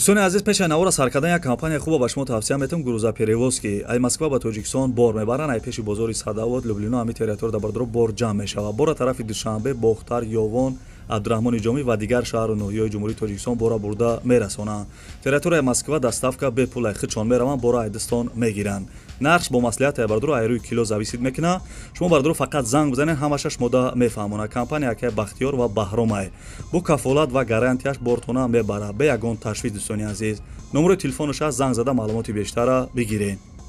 دوستان عزیز پیش نوار سرکردن یک کمپانی خوب با شما توصیه میتونم گروزا پریوسکی ای مسکو با تاجیکستان بار میبرن ای پیش بازار صداوت لوبلینا همی تریتور دبردرو بار جمع میشوه بار طرف دوشنبه باختر یوون عبدالرحمن جامی و دیگر شهر و نویای جمهوری تاجیکستان بارا برده میرسونن تریتور مسکو دستافکا به پول خچون میرون بارا ایدستان میگیرن نقش با مصلحت بردرو ایروی کیلو زویسید میکنه شما بردرو فقط زنگ بزنین همشش مده میفهمونه کمپانی که بختیار و بهرام ای بو کفالت و گارانتیش بورتونه میبره به یگان تشویق دوستان عزیز نمره تلفنش از زنگ زده معلوماتی بیشتر بگیرین